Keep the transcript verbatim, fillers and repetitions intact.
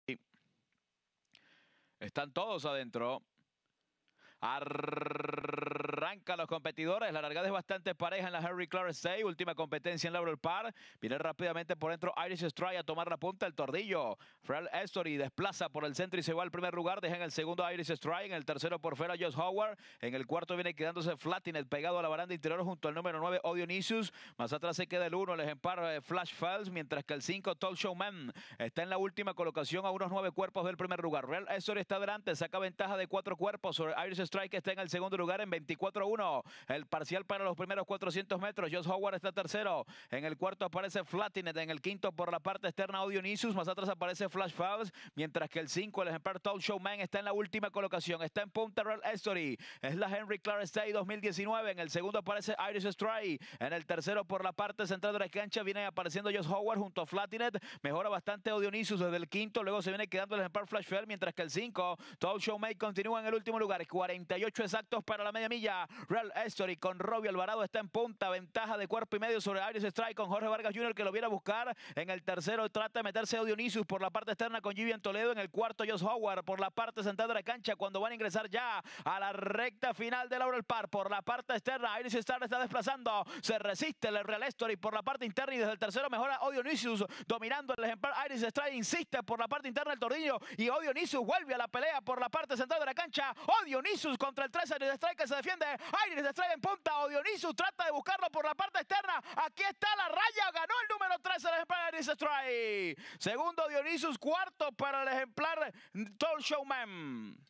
Están todos adentro. Arrancan los competidores. La largada es bastante pareja en la Henry Clare Stay. Última competencia en Laurel Park. Viene rápidamente por dentro Irish Strike a tomar la punta. El tordillo. Real Story desplaza por el centro y se va al primer lugar. Deja en el segundo Irish Strike. En el tercero por fuera Josh Howard. En el cuarto viene quedándose Flatinet pegado a la baranda interior junto al número nueve Odionisius. Más atrás se queda el uno, el ejemplar Flash Falls. Mientras que el cinco Talk Show Man está en la última colocación a unos nueve cuerpos del primer lugar. Real Story está adelante. Saca ventaja de cuatro cuerpos sobre Irish Strike, está en el segundo lugar en veinticuatro a uno. El parcial para los primeros cuatrocientos metros. Josh Howard está tercero. En el cuarto aparece Flatinet. En el quinto por la parte externa Odionisius. Más atrás aparece Flash Falls. Mientras que el cinco, el ejemplar Talk Show Man, está en la última colocación. Está en punta Real Story. Es la Henry Clare Stay dos mil diecinueve. En el segundo aparece Irish Strike. En el tercero por la parte central de la cancha viene apareciendo Josh Howard junto a Flatinet. Mejora bastante Odionisius desde el quinto. Luego se viene quedando el ejemplar Flash Falls. Mientras que el cinco, Talk Show Man, continúa en el último lugar. cuarenta y ocho exactos para la media milla. Real Story con Robbie Alvarado está en punta. Ventaja de cuerpo y medio sobre Irish Strike con Jorge Vargas junior que lo viene a buscar. En el tercero trata de meterse Odionisius por la parte externa con Givian Toledo. En el cuarto Josh Howard por la parte central de la cancha cuando van a ingresar ya a la recta final de Laurel Park. Por la parte externa Irish Strike está desplazando. Se resiste el Real Story por la parte interna y desde el tercero mejora Odionisius dominando el ejemplar Irish Strike. Insiste por la parte interna el tordillo y Odionisius vuelve a la pelea por la parte central de la cancha. Odionisius contra el tres Irish Strike que se defiende. Irish Strike en punta. Odionisius trata de buscarlo por la parte externa. Aquí está la raya. Ganó el número tres el ejemplar Irish Strike. Segundo Odionisius. Cuarto para el ejemplar Talk Show Man.